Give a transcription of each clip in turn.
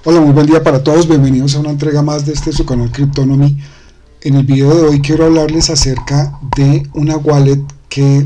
Hola, muy buen día para todos, bienvenidos a una entrega más de su canal Cryptonomy. En el video de hoy quiero hablarles acerca de una wallet que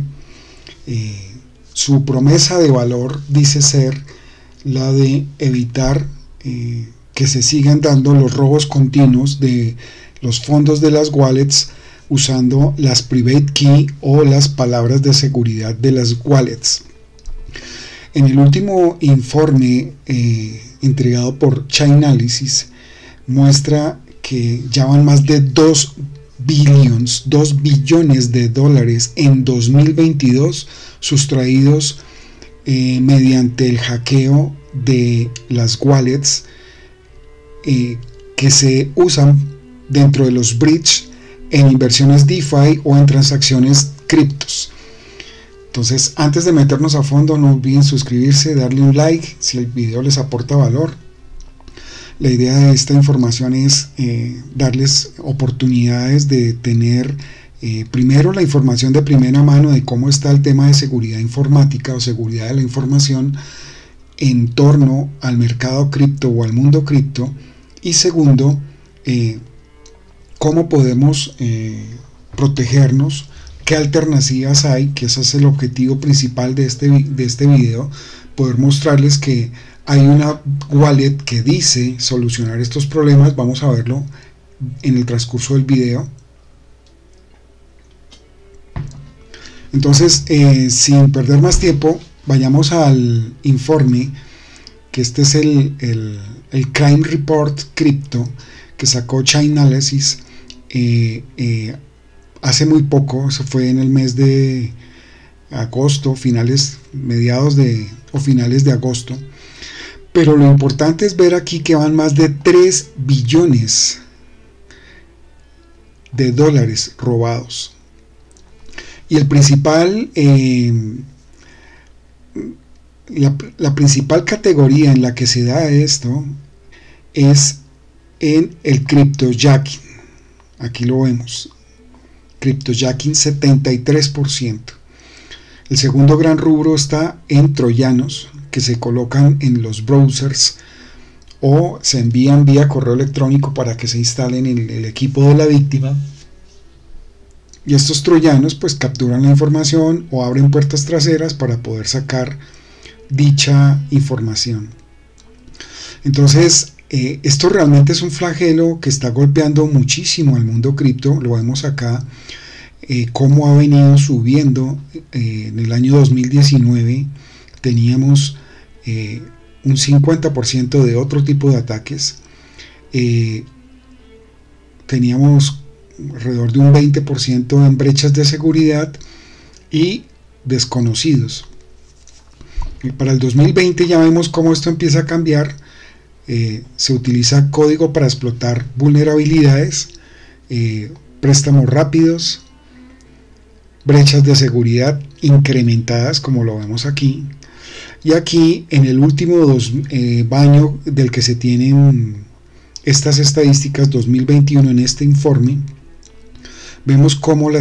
su promesa de valor dice ser la de evitar que se sigan dando los robos continuos de los fondos de las wallets usando las private key o las palabras de seguridad de las wallets. En el último informe entregado por Chainalysis muestra que ya van más de 2 billones de dólares en 2022 sustraídos mediante el hackeo de las wallets que se usan dentro de los bridge en inversiones DeFi o en transacciones criptos. Entonces, antes de meternos a fondo, no olviden suscribirse, darle un like si el video les aporta valor. La idea de esta información es darles oportunidades de tener primero la información de primera mano de cómo está el tema de seguridad informática o seguridad de la información en torno al mercado cripto o al mundo cripto, y segundo, cómo podemos protegernos, qué alternativas hay, que ese es el objetivo principal de este video, poder mostrarles que hay una wallet que dice solucionar estos problemas. Vamos a verlo en el transcurso del video. Entonces, sin perder más tiempo, vayamos al informe, que este es el Crime Report Crypto que sacó Chainalysis hace muy poco. Eso fue en el mes de agosto, finales de agosto. Pero lo importante es ver aquí que van más de 3 billones de dólares robados. Y el principal, la principal categoría en la que se da esto es en el cryptojacking. Aquí lo vemos. Cryptojacking 73%. El segundo gran rubro está en troyanos que se colocan en los browsers o se envían vía correo electrónico para que se instalen en el equipo de la víctima, y estos troyanos pues capturan la información o abren puertas traseras para poder sacar dicha información. Entonces esto realmente es un flagelo que está golpeando muchísimo al mundo cripto. Lo vemos acá, cómo ha venido subiendo. En el año 2019 teníamos un 50% de otro tipo de ataques, teníamos alrededor de un 20% en brechas de seguridad y desconocidos. Para el 2020 ya vemos cómo esto empieza a cambiar. Se utiliza código para explotar vulnerabilidades, préstamos rápidos, brechas de seguridad incrementadas, como lo vemos aquí. Y aquí en el último baño del que se tienen estas estadísticas 2021 en este informe, vemos cómo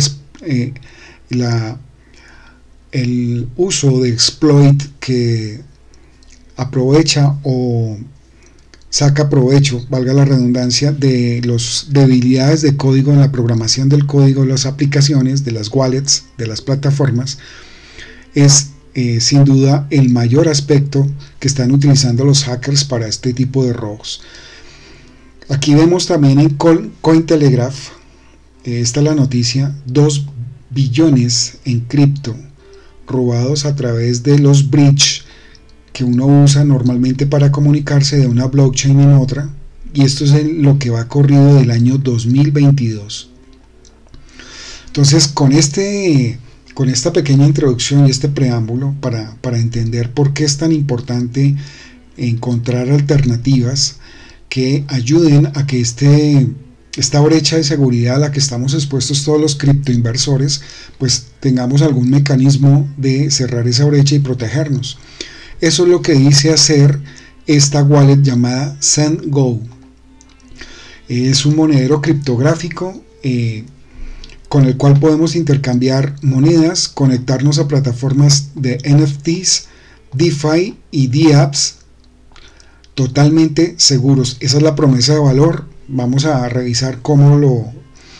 el uso de exploit que aprovecha o saca provecho, valga la redundancia, de las debilidades de código en la programación del código de las aplicaciones, de las wallets, de las plataformas, es sin duda el mayor aspecto que están utilizando los hackers para este tipo de robos. Aquí vemos también en Cointelegraph, esta es la noticia, 2 billones en cripto robados a través de los bridge que uno usa normalmente para comunicarse de una blockchain en otra, y esto es lo que va corrido del año 2022. Entonces, con esta pequeña introducción y este preámbulo para entender por qué es tan importante encontrar alternativas que ayuden a que esta brecha de seguridad a la que estamos expuestos todos los criptoinversores, pues tengamos algún mecanismo de cerrar esa brecha y protegernos. Eso es lo que dice hacer esta wallet llamada SendGo. Es un monedero criptográfico con el cual podemos intercambiar monedas, conectarnos a plataformas de NFTs, DeFi y DApps, totalmente seguros. Esa es la promesa de valor. Vamos a revisar cómo lo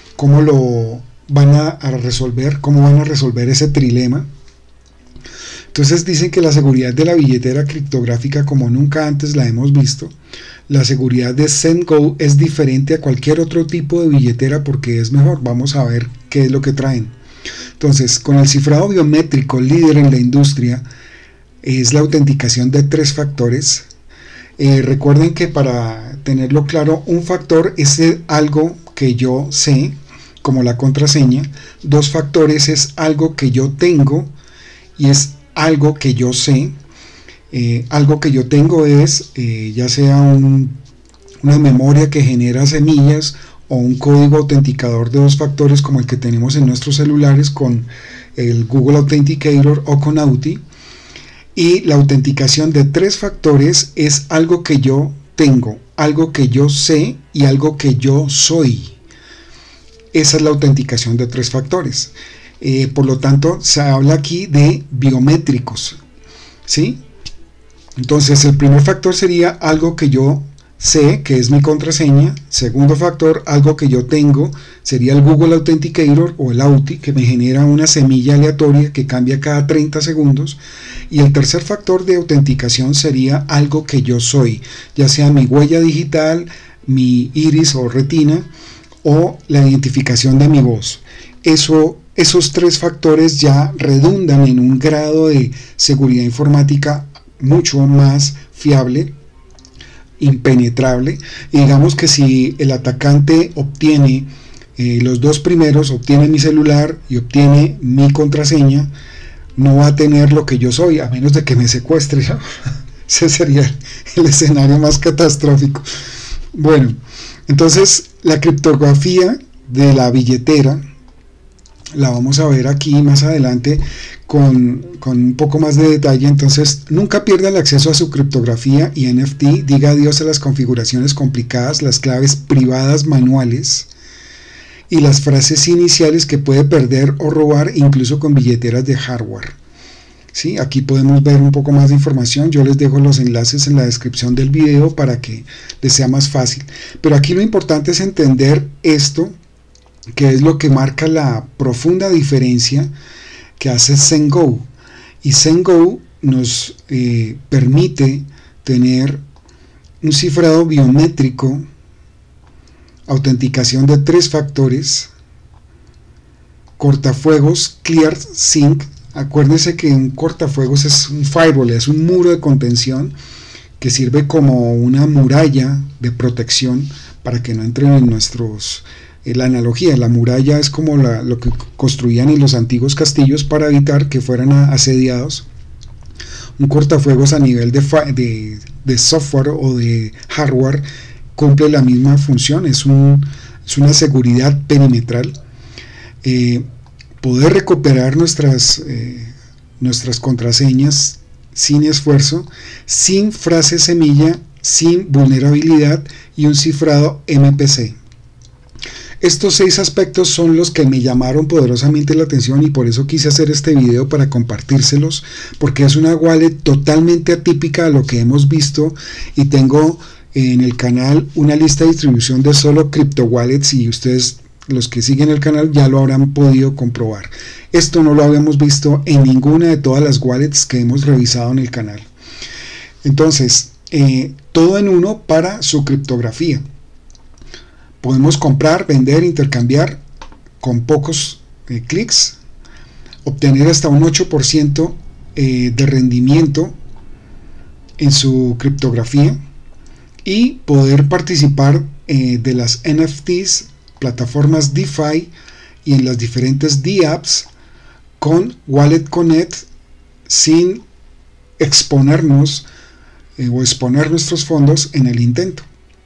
van a resolver, cómo van a resolver ese trilema. Entonces dicen que la seguridad de la billetera criptográfica como nunca antes la hemos visto. La seguridad de ZenGo es diferente a cualquier otro tipo de billetera porque es mejor. Vamos a ver qué es lo que traen. Entonces, con el cifrado biométrico líder en la industria es la autenticación de 3 factores. Recuerden que para tenerlo claro, un factor es algo que yo sé, como la contraseña. 2 factores es algo que yo tengo y es algo que yo sé. Algo que yo tengo es ya sea una memoria que genera semillas o un código autenticador de 2 factores como el que tenemos en nuestros celulares con el Google Authenticator o con Auth. Y la autenticación de 3 factores es algo que yo tengo, algo que yo sé y algo que yo soy. Esa es la autenticación de 3 factores. Por lo tanto, se habla aquí de biométricos, ¿sí? Entonces, el primer factor sería algo que yo sé, que es mi contraseña. Segundo factor, algo que yo tengo, sería el Google Authenticator o el Auth, que me genera una semilla aleatoria que cambia cada 30 segundos. Y el tercer factor de autenticación sería algo que yo soy, ya sea mi huella digital, mi iris o retina, o la identificación de mi voz. Esos 3 factores ya redundan en un grado de seguridad informática mucho más fiable, impenetrable. Y digamos que si el atacante obtiene los 2 primeros, obtiene mi celular y obtiene mi contraseña, no va a tener lo que yo soy, a menos de que me secuestre, ¿no? Ese sería el escenario más catastrófico. Bueno, entonces la criptografía de la billetera la vamos a ver aquí más adelante con un poco más de detalle. Entonces, nunca pierda el acceso a su criptografía y NFT. Diga adiós a las configuraciones complicadas, las claves privadas manuales y las frases iniciales que puede perder o robar, incluso con billeteras de hardware. ¿Sí? Aquí podemos ver un poco más de información. Yo les dejo los enlaces en la descripción del video para que les sea más fácil. Pero aquí lo importante es entender esto, que es lo que marca la profunda diferencia que hace ZenGo. Y ZenGo nos permite tener un cifrado biométrico, autenticación de 3 factores, cortafuegos ClearSync. Acuérdense que un cortafuegos es un firewall, es un muro de contención que sirve como una muralla de protección para que no entren en nuestros... La analogía, la muralla es como lo que construían en los antiguos castillos para evitar que fueran asediados. Un cortafuegos a nivel de software o de hardware cumple la misma función, es una seguridad perimetral. Poder recuperar nuestras contraseñas sin esfuerzo, sin frase semilla, sin vulnerabilidad y un cifrado MPC. Estos 6 aspectos son los que me llamaron poderosamente la atención y por eso quise hacer este video para compartírselos, porque es una wallet totalmente atípica a lo que hemos visto y tengo en el canal una lista de distribución de solo crypto wallets y ustedes, los que siguen el canal, ya lo habrán podido comprobar. Esto no lo habíamos visto en ninguna de todas las wallets que hemos revisado en el canal. Entonces, todo en uno para su criptografía. Podemos comprar, vender, intercambiar con pocos clics, obtener hasta un 8% de rendimiento en su criptografía y poder participar de las NFTs, plataformas DeFi y en las diferentes DApps con Wallet Connect sin exponernos o exponer nuestros fondos en el intento.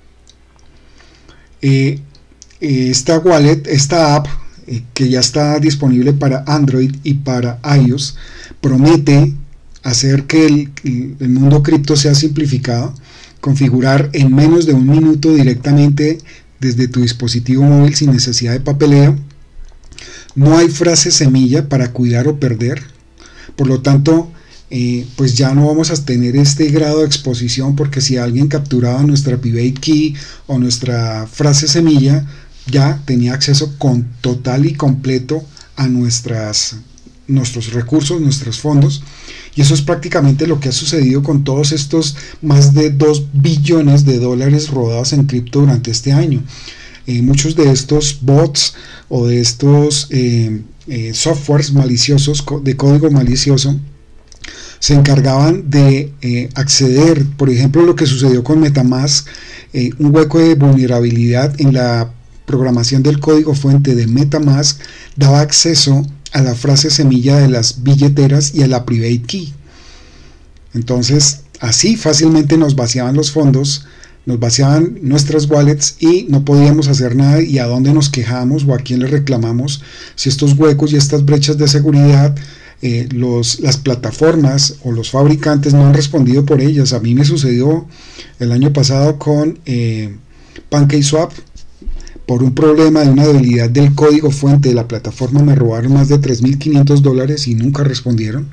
Esta wallet, esta app que ya está disponible para Android y para iOS, promete hacer que el mundo cripto sea simplificado, configurar en menos de un minuto directamente desde tu dispositivo móvil sin necesidad de papeleo. No hay frase semilla para cuidar o perder, por lo tanto pues ya no vamos a tener este grado de exposición, porque si alguien capturaba nuestra private key o nuestra frase semilla, ya tenía acceso total y completo a nuestros recursos, nuestros fondos. Y eso es prácticamente lo que ha sucedido con todos estos más de 2 billones de dólares rodados en cripto durante este año. Muchos de estos bots o de estos softwares maliciosos, de código malicioso, se encargaban de acceder, por ejemplo, lo que sucedió con MetaMask, un hueco de vulnerabilidad en la programación del código fuente de MetaMask daba acceso a la frase semilla de las billeteras y a la private key. Entonces, así fácilmente nos vaciaban los fondos, nos vaciaban nuestras wallets y no podíamos hacer nada. ¿Y a dónde nos quejamos o a quién le reclamamos si estos huecos y estas brechas de seguridad las plataformas o los fabricantes no han respondido por ellas? A mí me sucedió el año pasado con PancakeSwap. Por un problema de una debilidad del código fuente de la plataforma me robaron más de $3.500 y nunca respondieron.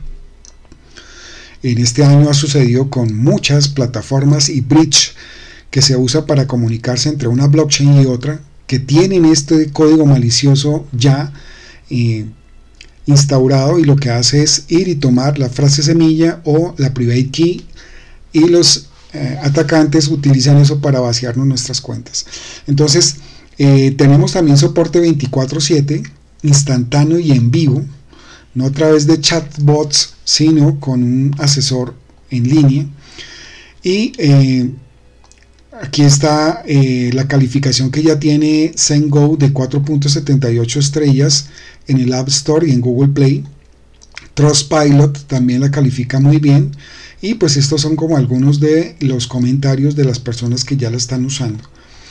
En este año ha sucedido con muchas plataformas y bridge que se usa para comunicarse entre una blockchain y otra, que tienen este código malicioso ya instaurado, y lo que hace es ir y tomar la frase semilla o la private key, y los atacantes utilizan eso para vaciarnos nuestras cuentas. Entonces tenemos también soporte 24/7 instantáneo y en vivo, no a través de chatbots, sino con un asesor en línea. Y aquí está la calificación que ya tiene Zengo de 4.78 estrellas en el App Store y en Google Play. Trustpilot también la califica muy bien. Y pues estos son como algunos de los comentarios de las personas que ya la están usando.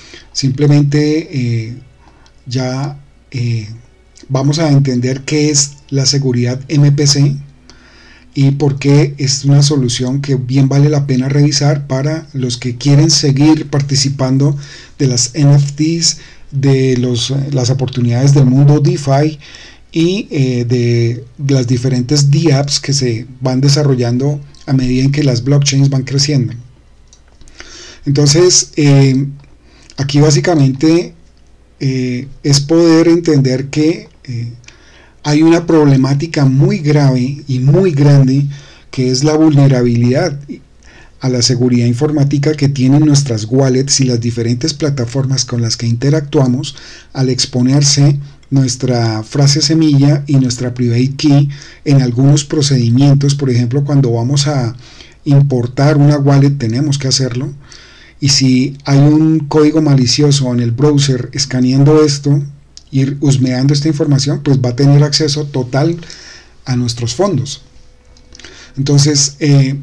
Simplemente vamos a entender qué es la seguridad MPC y por qué es una solución que bien vale la pena revisar para los que quieren seguir participando de las NFTs, de las oportunidades del mundo DeFi y de las diferentes DApps que se van desarrollando a medida en que las blockchains van creciendo. Entonces, aquí básicamente es poder entender que hay una problemática muy grave y muy grande, que es la vulnerabilidad a la seguridad informática que tienen nuestras wallets y las diferentes plataformas con las que interactuamos al exponerse nuestra frase semilla y nuestra private key en algunos procedimientos. Por ejemplo, cuando vamos a importar una wallet tenemos que hacerlo, y si hay un código malicioso en el browser escaneando esto y husmeando esta información, pues va a tener acceso total a nuestros fondos. Entonces,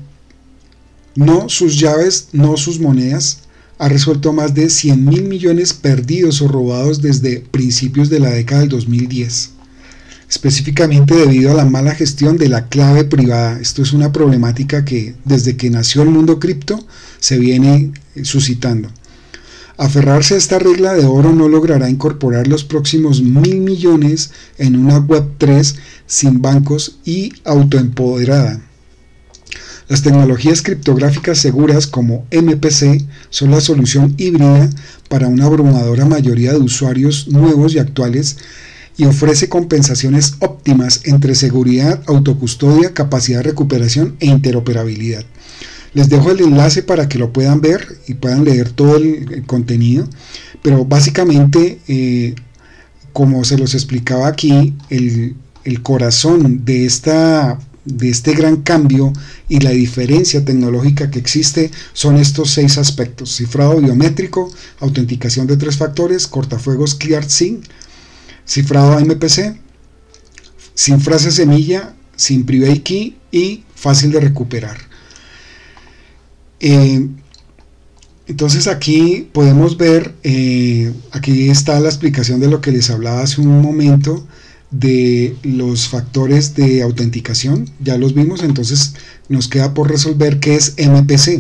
no sus llaves, no sus monedas, ha resuelto más de 100.000 millones perdidos o robados desde principios de la década del 2010, específicamente debido a la mala gestión de la clave privada. Esto es una problemática que desde que nació el mundo cripto se viene suscitando. Aferrarse a esta regla de oro no logrará incorporar los próximos 1.000 millones en una Web3 sin bancos y autoempoderada. Las tecnologías criptográficas seguras como MPC son la solución híbrida para una abrumadora mayoría de usuarios nuevos y actuales, y ofrece compensaciones óptimas entre seguridad, autocustodia, capacidad de recuperación e interoperabilidad. Les dejo el enlace para que lo puedan ver y puedan leer todo el contenido, pero básicamente, como se los explicaba aquí, el corazón de este gran cambio y la diferencia tecnológica que existe son estos 6 aspectos: cifrado biométrico, autenticación de 3 factores, cortafuegos ClearSync, cifrado MPC, sin frase semilla, sin private key y fácil de recuperar. Entonces aquí podemos ver, aquí está la explicación de lo que les hablaba hace un momento, de los factores de autenticación. Ya los vimos, entonces nos queda por resolver qué es MPC.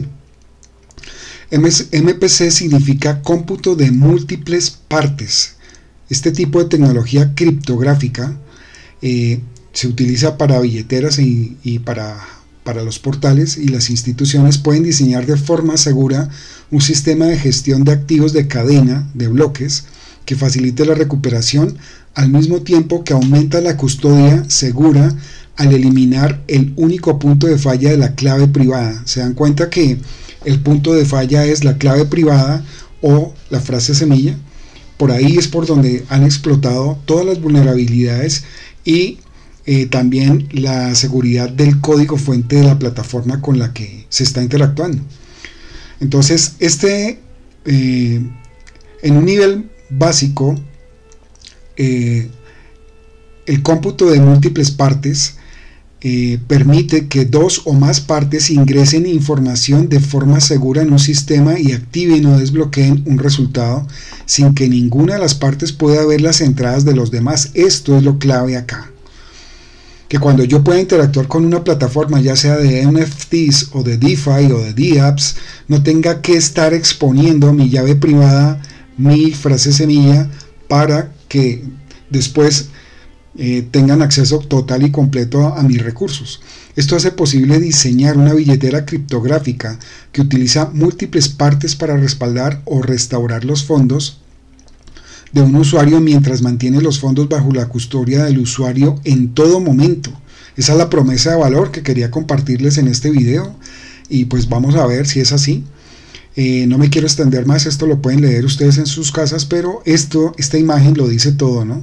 MPC significa cómputo de múltiples partes. Este tipo de tecnología criptográfica se utiliza para billeteras y para para los portales y las instituciones pueden diseñar de forma segura un sistema de gestión de activos de cadena de bloques que facilite la recuperación al mismo tiempo que aumenta la custodia segura al eliminar el único punto de falla de la clave privada. Se dan cuenta que el punto de falla es la clave privada o la frase semilla. Por ahí es por donde han explotado todas las vulnerabilidades y también la seguridad del código fuente de la plataforma con la que se está interactuando. Entonces, en un nivel básico, el cómputo de múltiples partes permite que dos o más partes ingresen información de forma segura en un sistema y activen o desbloqueen un resultado sin que ninguna de las partes pueda ver las entradas de los demás. Esto es lo clave acá. Que cuando yo pueda interactuar con una plataforma, ya sea de NFTs o de DeFi o de DApps, no tenga que estar exponiendo mi llave privada, mi frase semilla, para que después tengan acceso total y completo a mis recursos. Esto hace posible diseñar una billetera criptográfica que utiliza múltiples partes para respaldar o restaurar los fondos de un usuario mientras mantiene los fondos bajo la custodia del usuario en todo momento. Esa es la promesa de valor que quería compartirles en este video y pues vamos a ver si es así. No me quiero extender más, esto lo pueden leer ustedes en sus casas, pero esta imagen lo dice todo, ¿no?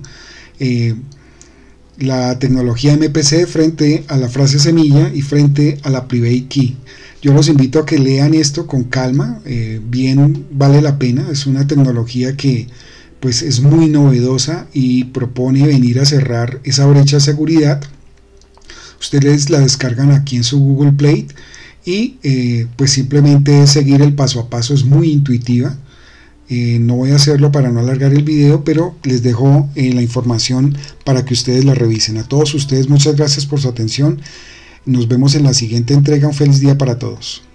La tecnología MPC frente a la frase semilla y frente a la private key. Yo los invito a que lean esto con calma, bien vale la pena. Es una tecnología que pues es muy novedosa y propone venir a cerrar esa brecha de seguridad. Ustedes la descargan aquí en su Google Play y pues simplemente seguir el paso a paso, es muy intuitiva. No voy a hacerlo para no alargar el video, pero les dejo la información para que ustedes la revisen. A todos ustedes muchas gracias por su atención. Nos vemos en la siguiente entrega. Un feliz día para todos.